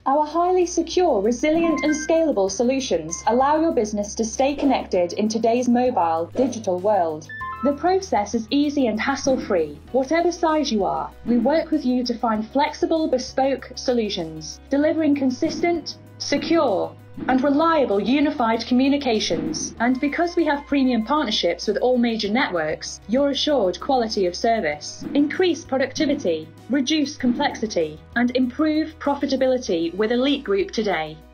Our highly secure, resilient and scalable solutions allow your business to stay connected in today's mobile, digital world. The process is easy and hassle-free. Whatever size you are, we work with you to find flexible, bespoke solutions, delivering consistent, secure and reliable unified communications. And because we have premium partnerships with all major networks, you're assured quality of service, increase productivity, reduce complexity, and improve profitability with Elite Group today.